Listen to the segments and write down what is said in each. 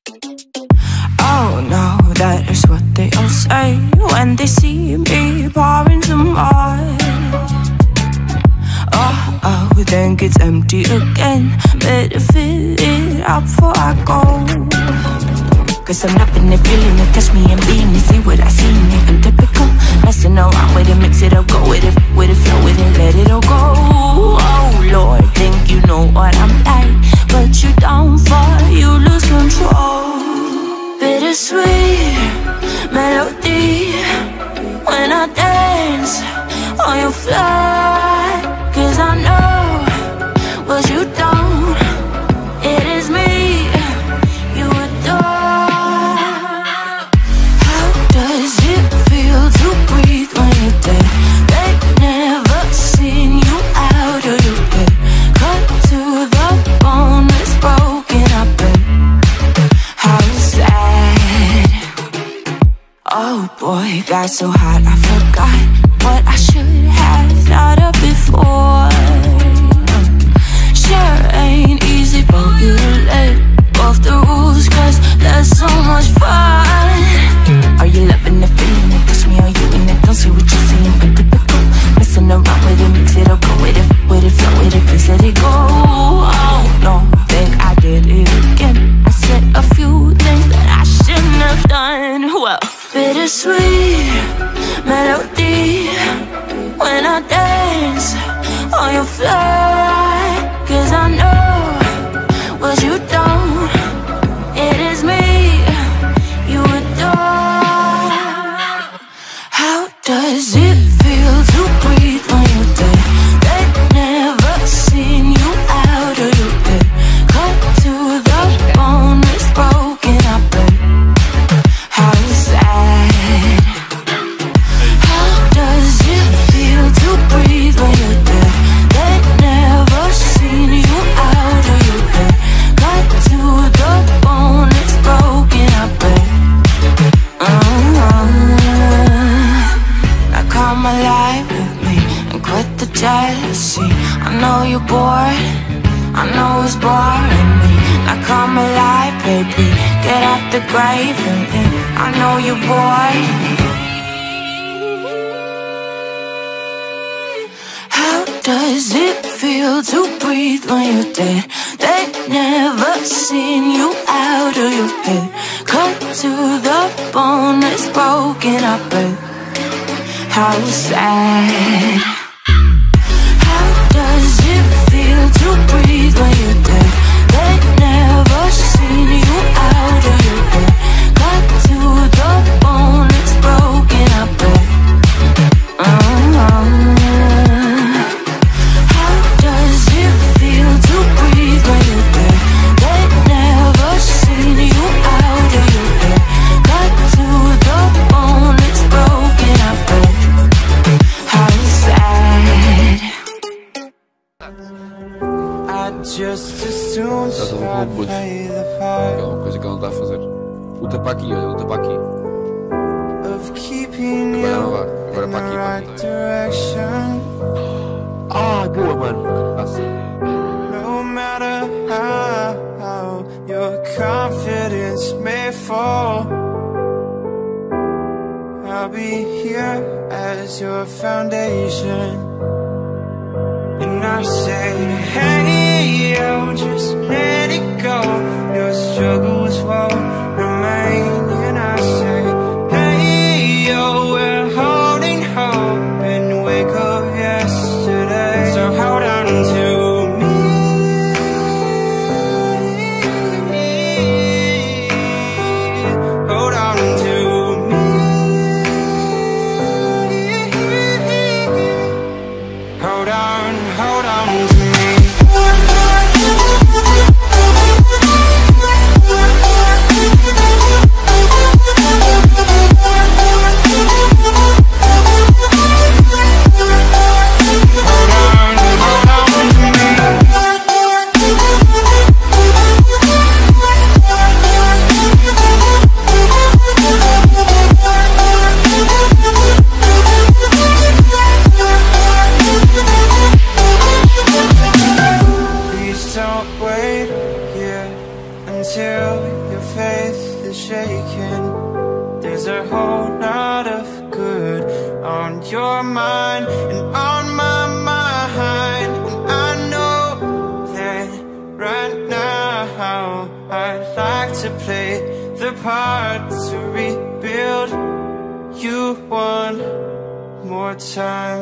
Oh no, that is what they all say when they see me pouring some more. Oh, then gets empty again. Better fill it up before I go. Cause I'm loving it, feeling it, touch me and being it. See what I see in it, untypical. Messing around with it, mix it up, go with it, flow with it, let it all go. Oh Lord, think you know what I'm like, but you don't fall, you lose control. Bittersweet melody when I dance on your fly. Cause I know what you don't, it is me you adore. How does it feel to breathe when you're dead? They've never seen you out of your bed. Cut to the bone, it's broken, I bet. How sad. Oh boy, got so hot I forgot what I should have thought of before. Sure ain't easy for you to let go of the rules, cause there's so much fun. Are you loving the feeling it? Touch me, are you in it? Don't see what you're seeing, but typical. Messing around with it, mix it up, go with it, flow with it, please let it go. Oh no, think I did it again. I said a few things that I shouldn't have done. Well, bittersweet melody when I dance on your fly. Cause I know what you don't, it is me you adore. How does it feel to breathe when you're dead? They've never seen you out of your bed. Cut to the bone, it's broken, I bet. How sad. How does it feel to breathe when you're dead? They've never seen you out of your bed. Cut to the bone, it's broken, I bet. Now come alive with me and quit the jealousy. I know you're bored, I know it's boring me. Now come alive, baby, get out the grave and in. I know you're bored. How does it feel to breathe when you're dead? They've never seen you out of your head. Cut to the bone, it's broken, I bet. How sad. How does it feel to breathe when you're dead? They've never seen you out of your head. Cut to the bone, it's broken, I bet. How does it feel to breathe when you're dead? They've never seen you out of your head. Cut to the bone, it's broken, I bet. How sad. I just assumed I'd play the part. É uma coisa que ele não está a fazer. Luta para aqui, olha, luta para aqui. Of keeping you Agora in para the aqui, right para aqui. direction. Ah, boa, mano. Nossa. No matter how your confidence may fall, I'll be here as your foundation. And I say, hey, yo, just let it go. Your struggles won't remain. And I say, hey, yo, we're holding hope and wake up yesterday. So hold on to me. Hold on to me. Hold on to me. shaken. There's a whole lot of good on your mind and on my mind. And I know that right now I'd like to play the part to rebuild you one more time.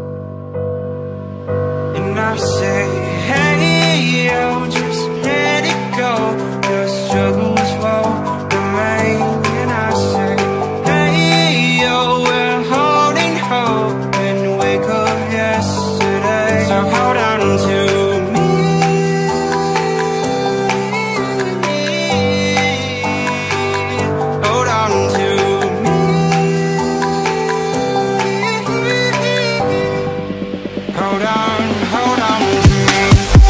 And I say, hey, yo, just let it go. Your struggles won't remain. And I say, hey, yo, we're holding hope and wake up yesterday. So hold on to me. Hold on to me. Hold on, hold on to me.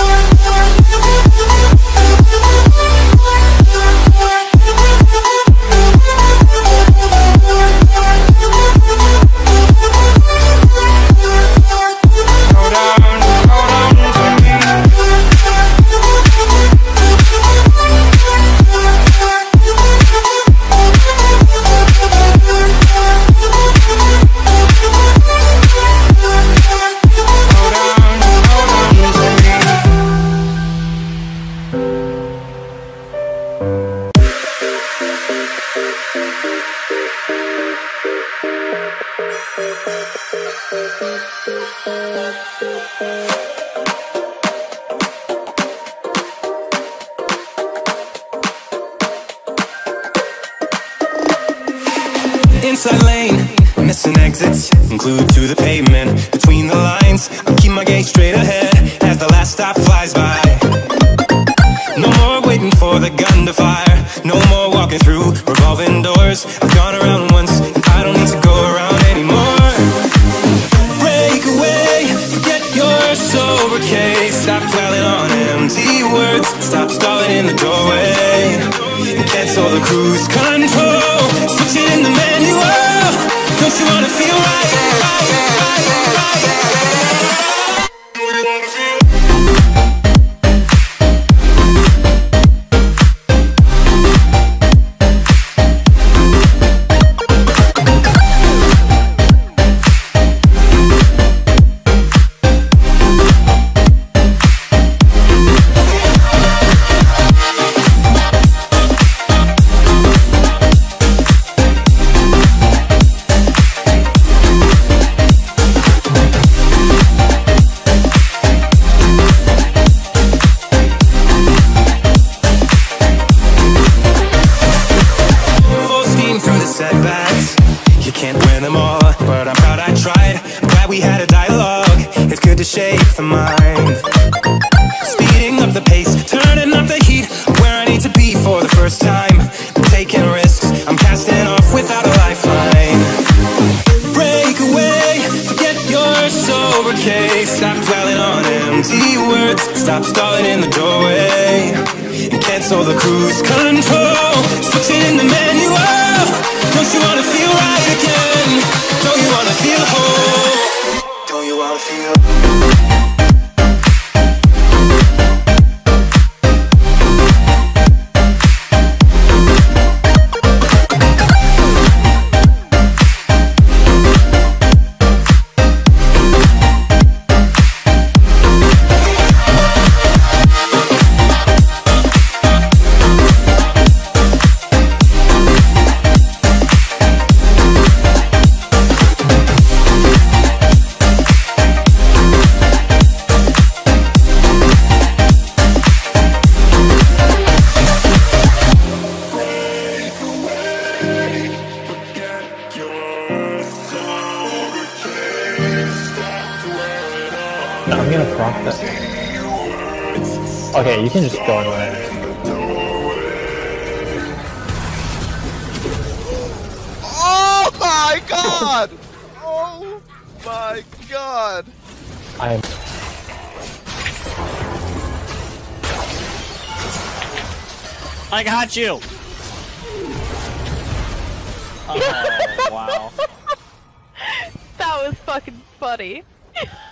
Inside lane, missing exits, glued to the pavement. Between the lines, I'm keeping my gaze straight ahead as the last stop flies by. No more waiting for the gun to fire. No more walking through revolving doors. I've gone around once, and I don't need to go around anymore. Break away, forget your sober case. Stop dwelling on empty words. Stop stalling in the doorway and cancel the cruise control. Switch it in the manual. Don't you wanna feel right? You can't win them all, but I'm proud I tried. I'm glad we had a dialogue. It's good to shape the mind. Speeding up the pace, turning up the heat. Where I need to be for the first time. I'm taking risks, I'm casting off without a lifeline. Break away, forget your sober case. Stop dwelling on empty words. Stop stalling in the doorway and cancel the cruise control. Switch it in the manual. Don't you wanna feel right again? Don't you wanna feel whole? Don't you wanna feel? I'm gonna proc that. Okay, you can just go on there. Oh my god! Oh my god! I got you! Oh, wow. That was fucking funny.